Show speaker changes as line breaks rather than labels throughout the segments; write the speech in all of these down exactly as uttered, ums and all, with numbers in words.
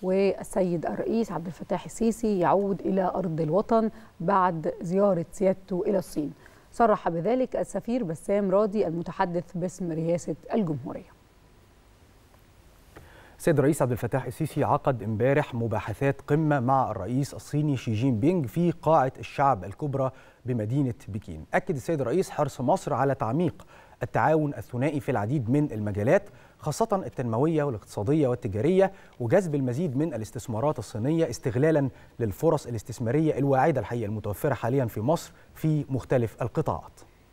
والسيد الرئيس عبد الفتاح السيسي يعود إلى أرض الوطن بعد زيارة سيادته إلى الصين. صرح بذلك السفير بسام راضي المتحدث باسم رئاسة الجمهورية.
السيد الرئيس عبد الفتاح السيسي عقد امبارح مباحثات قمة مع الرئيس الصيني شي جين بينغ في قاعة الشعب الكبرى بمدينة بكين. أكد السيد الرئيس حرص مصر على تعميق التعاون الثنائي في العديد من المجالات، خاصة التنموية والاقتصادية والتجارية، وجذب المزيد من الاستثمارات الصينية استغلالا للفرص الاستثمارية الواعدة الحقيقة المتوفرة حاليا في مصر في مختلف القطاعات.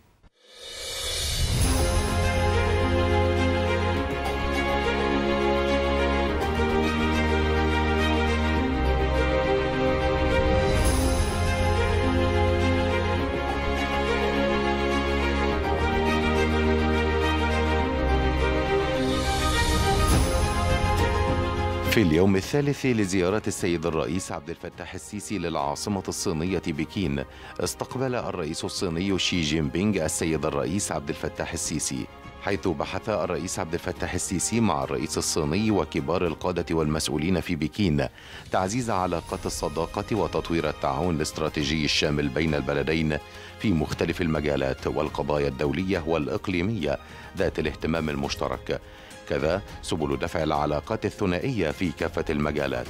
في اليوم الثالث لزيارة السيد الرئيس عبد الفتاح السيسي للعاصمة الصينية بكين، استقبل الرئيس الصيني شي جين بينغ السيد الرئيس عبد الفتاح السيسي، حيث بحث الرئيس عبد الفتاح السيسي مع الرئيس الصيني وكبار القادة والمسؤولين في بكين تعزيز علاقات الصداقة وتطوير التعاون الاستراتيجي الشامل بين البلدين في مختلف المجالات والقضايا الدولية والإقليمية ذات الاهتمام المشترك، كذا سبل دفع العلاقات الثنائية في كافة المجالات.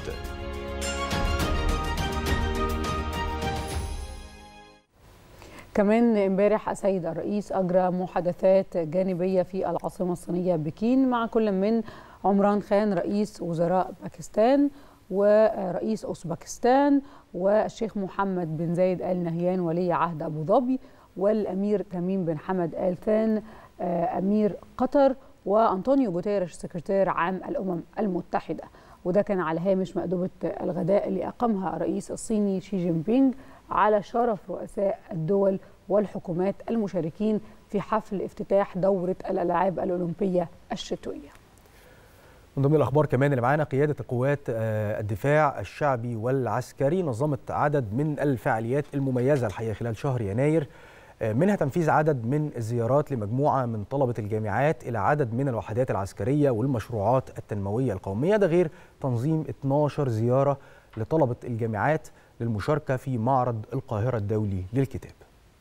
كمان امبارح السيد الرئيس أجرى محادثات جانبية في العاصمة الصينية بكين مع كل من عمران خان رئيس وزراء باكستان ورئيس أوزبكستان والشيخ محمد بن زايد آل نهيان ولي عهد أبو ظبي والأمير تميم بن حمد آل ثان أمير قطر وأنطونيو جوتيريش سكرتير عام الأمم المتحدة. وده كان على هامش مأدبة الغداء اللي أقامها الرئيس الصيني شي جين بينغ على شرف رؤساء الدول والحكومات المشاركين في حفل افتتاح دورة الألعاب الأولمبية الشتوية.
من ضمن الأخبار كمان اللي معانا، قيادة القوات الدفاع الشعبي والعسكري نظمت عدد من الفعاليات المميزة الحقيقة خلال شهر يناير، منها تنفيذ عدد من الزيارات لمجموعة من طلبة الجامعات إلى عدد من الوحدات العسكرية والمشروعات التنموية القومية، ده غير تنظيم اثناشر زيارة لطلبة الجامعات للمشاركة في معرض القاهرة الدولي للكتاب.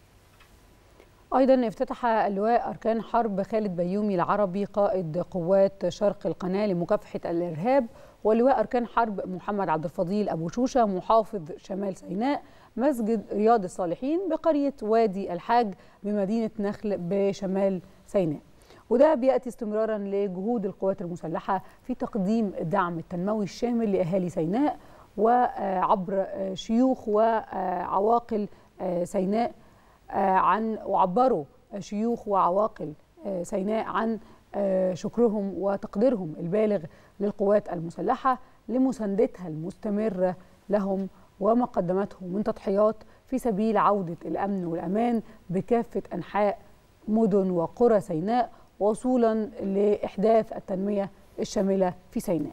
أيضا افتتح اللواء أركان حرب خالد بيومي العربي قائد قوات شرق القناة لمكافحة الإرهاب، ولواء أركان حرب محمد عبد الفضيل أبو شوشة محافظ شمال سيناء مسجد رياض الصالحين بقرية وادي الحاج بمدينة نخل بشمال سيناء. وده بيأتي استمرارا لجهود القوات المسلحة في تقديم الدعم التنموي الشامل لأهالي سيناء وعبر شيوخ وعواقل سيناء عن وعبروا شيوخ وعواقل سيناء عن شكرهم وتقديرهم البالغ للقوات المسلحة لمساندتها المستمرة لهم وما قدمته من تضحيات في سبيل عودة الأمن والأمان بكافة أنحاء مدن وقرى سيناء وصولا لإحداث التنمية الشاملة في سيناء.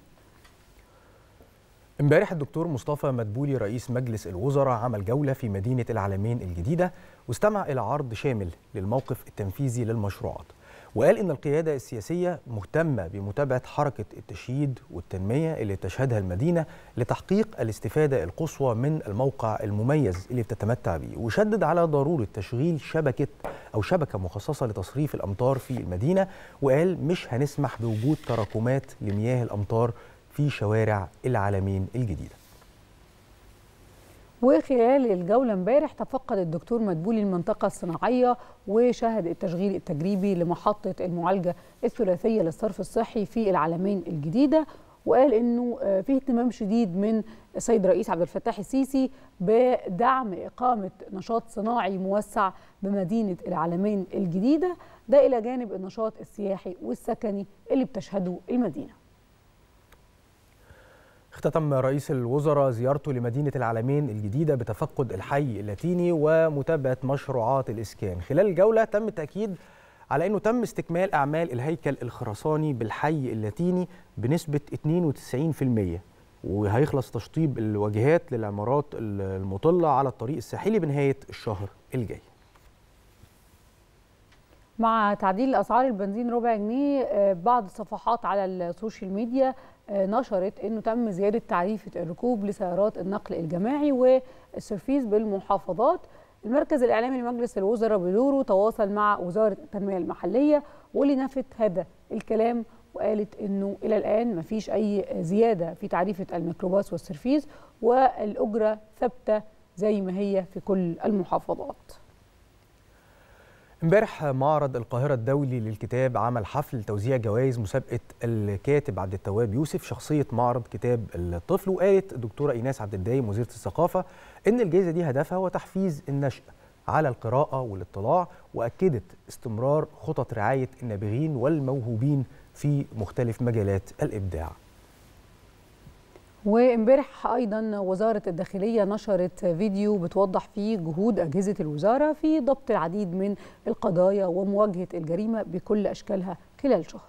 امبارح الدكتور مصطفى مدبولي رئيس مجلس الوزراء عمل جولة في مدينة العلمين الجديدة واستمع إلى عرض شامل للموقف التنفيذي للمشروعات، وقال إن القيادة السياسية مهتمة بمتابعة حركة التشييد والتنمية اللي تشهدها المدينة لتحقيق الاستفادة القصوى من الموقع المميز اللي بتتمتع به، وشدد على ضرورة تشغيل شبكة أو شبكة مخصصة لتصريف الأمطار في المدينة، وقال مش هنسمح بوجود تراكمات لمياه الأمطار في شوارع العلمين الجديدة.
وخلال الجولة امبارح تفقد الدكتور مدبولي المنطقة الصناعية وشهد التشغيل التجريبي لمحطة المعالجة الثلاثية للصرف الصحي في العلمين الجديدة، وقال انه فيه اهتمام شديد من السيد الرئيس عبد الفتاح السيسي بدعم إقامة نشاط صناعي موسع بمدينة العلمين الجديدة، ده إلى جانب النشاط السياحي والسكني اللي بتشهده المدينة.
اختتم رئيس الوزراء زيارته لمدينة العلمين الجديدة بتفقد الحي اللاتيني ومتابعة مشروعات الإسكان. خلال الجولة تم التأكيد على أنه تم استكمال أعمال الهيكل الخرساني بالحي اللاتيني بنسبة اثنين وتسعين بالمئة، وهيخلص تشطيب الواجهات للعمارات المطلة على الطريق الساحلي بنهاية الشهر الجاي.
مع تعديل أسعار البنزين ربع جنيه، بعض الصفحات على السوشيال ميديا نشرت أنه تم زيادة تعريفة الركوب لسيارات النقل الجماعي والسيرفيس بالمحافظات. المركز الإعلامي لمجلس الوزراء بدوره تواصل مع وزارة التنمية المحلية واللي نفت هذا الكلام وقالت أنه إلى الآن ما فيش أي زيادة في تعريفة الميكروباص والسيرفيس، والأجرة ثابتة زي ما هي في كل المحافظات.
امبارح معرض القاهرة الدولي للكتاب عمل حفل توزيع جوائز مسابقة الكاتب عبد التواب يوسف شخصية معرض كتاب الطفل. وقالت الدكتورة إيناس عبد الدايم وزيرة الثقافة إن الجائزة دي هدفها هو تحفيز النشء على القراءة والاطلاع، وأكدت استمرار خطط رعاية النابغين والموهوبين في مختلف مجالات الإبداع.
وامبارح ايضا وزاره الداخليه نشرت فيديو بتوضح فيه جهود اجهزه الوزاره في ضبط العديد من القضايا ومواجهه الجريمه بكل اشكالها خلال شهر.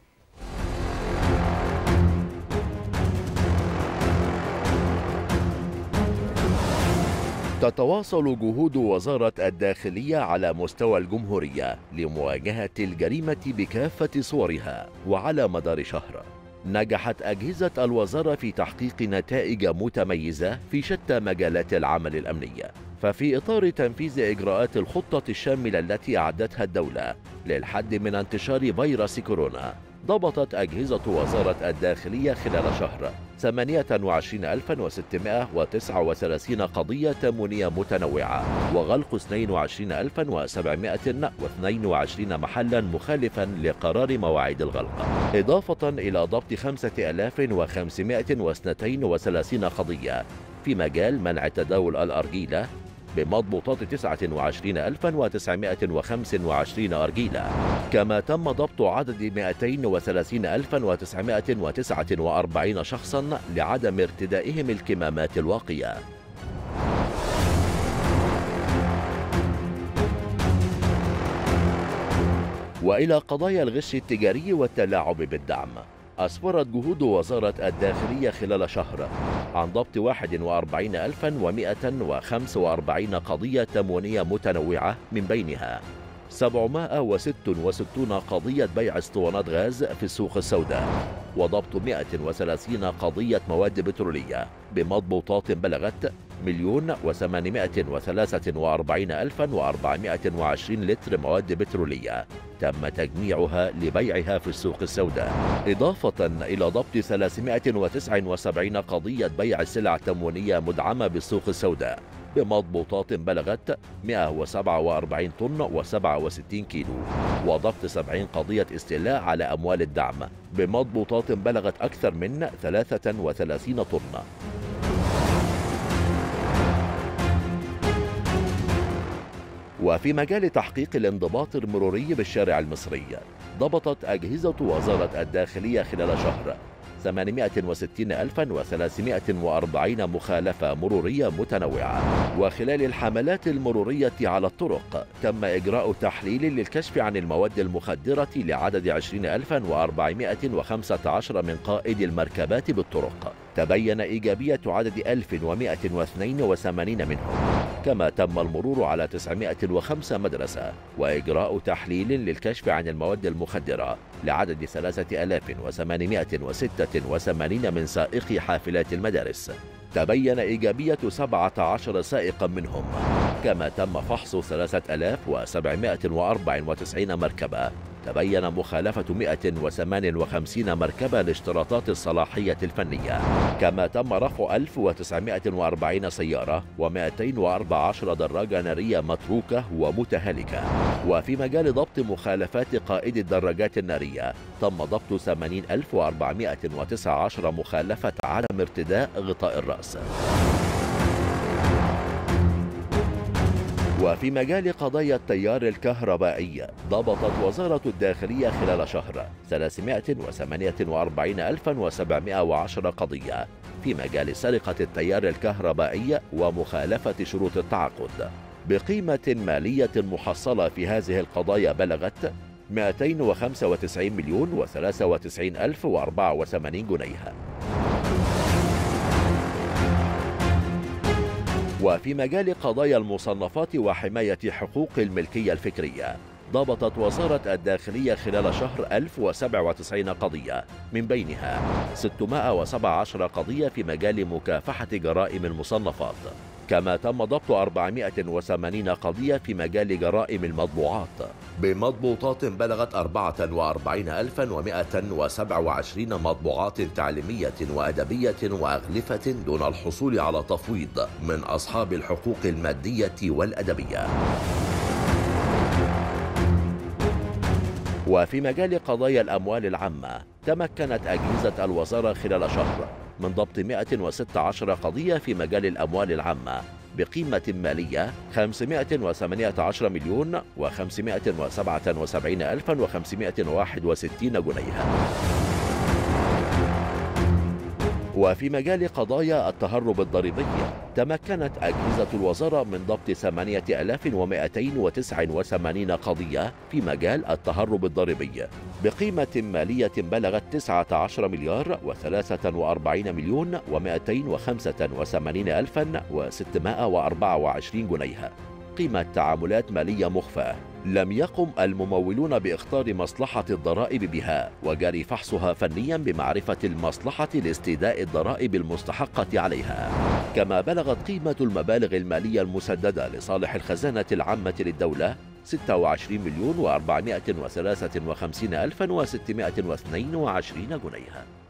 تتواصل جهود وزارة الداخلية على مستوى الجمهورية لمواجهة الجريمة بكافة صورها. وعلى مدار شهر نجحت أجهزة الوزارة في تحقيق نتائج متميزة في شتى مجالات العمل الأمني. ففي إطار تنفيذ إجراءات الخطة الشاملة التي أعدتها الدولة للحد من انتشار فيروس كورونا، ضبطت أجهزة وزارة الداخلية خلال شهر ثمانية وعشرين ألفا وستمائة وتسعة وثلاثين قضية تموينية متنوعة، وغلق اثنين وعشرين ألفا وسبعمائة واثنين وعشرين محلا مخالفا لقرار مواعيد الغلق، إضافة إلى ضبط خمسة آلاف وخمسمائة واثنين وثلاثين قضية في مجال منع تداول الأرجيلة بمضبوطات تسعة وعشرين ألفا وتسعمائة وخمسة وعشرين أرجيلة. كما تم ضبط عدد مائتين وثلاثين ألفا وتسعمائة وتسعة وأربعين شخصا لعدم ارتدائهم الكمامات الواقية. وإلى قضايا الغش التجاري والتلاعب بالدعم، أسفرت جهود وزارة الداخلية خلال شهر عن ضبط واحد وأربعين ألفا ومائة وخمسة وأربعين قضية تموينية متنوعة، من بينها سبعمائة وستة وستين قضية بيع اسطوانات غاز في السوق السوداء، وضبط مائة وثلاثين قضية مواد بترولية بمضبوطات بلغت مليون وثمانمائة وثلاثة وأربعين ألفا وأربعمائة وعشرين لتر مواد بترولية تم تجميعها لبيعها في السوق السوداء، إضافة إلى ضبط ثلاثمائة وتسعة وسبعين قضية بيع سلع تموينية مدعمة بالسوق السوداء بمضبوطات بلغت مائة وسبعة وأربعين طن وسبعة وستين كيلو، وضبط سبعين قضية استيلاء على أموال الدعم بمضبوطات بلغت أكثر من ثلاثة وثلاثين طن. وفي مجال تحقيق الانضباط المروري بالشارع المصري، ضبطت أجهزة وزارة الداخلية خلال شهر ثمانمائة وستين ألفا وثلاثمائة وأربعين مخالفة مرورية متنوعة. وخلال الحملات المرورية على الطرق تم إجراء تحليل للكشف عن المواد المخدرة لعدد عشرين ألفا وأربعمائة وخمسة عشر من قائد المركبات بالطرق، تبين إيجابية عدد ألف ومائة واثنين وثمانين منهم. كما تم المرور على تسعمائة وخمسة مدرسة وإجراء تحليل للكشف عن المواد المخدرة لعدد ثلاثة آلاف وثمانمائة وستة وثمانين من سائقي حافلات المدارس، تبين إيجابية سبعة عشر سائقا منهم. كما تم فحص ثلاثة آلاف وسبعمائة وأربعة وتسعين مركبة، تبين مخالفة مائة وثمانية وخمسين مركبة لاشتراطات الصلاحية الفنية. كما تم رفع ألف وتسعمائة وأربعين سيارة ومائتين وأربعة عشر دراجة نارية متروكة ومتهالكة. وفي مجال ضبط مخالفات قائد الدراجات النارية تم ضبط ثمانين ألف وأربعمائة وتسعة عشر مخالفة عدم ارتداء غطاء الرأس. وفي مجال قضايا التيار الكهربائي، ضبطت وزارة الداخلية خلال شهر ثلاثمائة وثمانية وأربعين ألفا وسبعمائة وعشرة قضية في مجال سرقة التيار الكهربائي ومخالفة شروط التعاقد، بقيمة مالية محصلة في هذه القضايا بلغت مائتين وخمسة وتسعين مليون وثلاثة وتسعين ألف وأربعة وثمانين جنيه. وفي مجال قضايا المصنفات وحماية حقوق الملكية الفكرية، ضبطت وزارة الداخلية خلال شهر ألف وسبعة وتسعين قضية، من بينها ستمائة وسبعة عشر قضية في مجال مكافحة جرائم المصنفات، كما تم ضبط أربعمائة وثمانين قضية في مجال جرائم المطبوعات بمضبوطات بلغت أربعة وأربعين ألفا ومائة وسبعة وعشرين مطبوعات تعليمية وأدبية وأغلفة دون الحصول على تفويض من أصحاب الحقوق المادية والأدبية. وفي مجال قضايا الأموال العامة تمكنت أجهزة الوزارة خلال شهر من ضبط مائة وستة عشر قضية في مجال الأموال العامة بقيمة مالية خمسمائة وثمانية عشر مليون وخمسمائة وسبعة وسبعين ألفا وخمسمائة وواحد وستين جنيها. وفي مجال قضايا التهرب الضريبي تمكنت أجهزة الوزارة من ضبط ثمانية آلاف ومائتين وتسعة وثمانين قضية في مجال التهرب الضريبي بقيمة مالية بلغت تسعة عشر مليار وثلاثة وأربعين مليون ومائتين وخمسة وثمانين ألفا وستمائة وأربعة وعشرين جنيها، قيمة تعاملات مالية مخفاة لم يقم الممولون باختار مصلحة الضرائب بها وجري فحصها فنيا بمعرفة المصلحة لاستيداء الضرائب المستحقة عليها. كما بلغت قيمة المبالغ المالية المسددة لصالح الخزانة العامة للدولة ستة وعشرين مليون وأربعمائة وثلاثة وخمسين ألفا وستمائة واثنين وعشرين جنيها.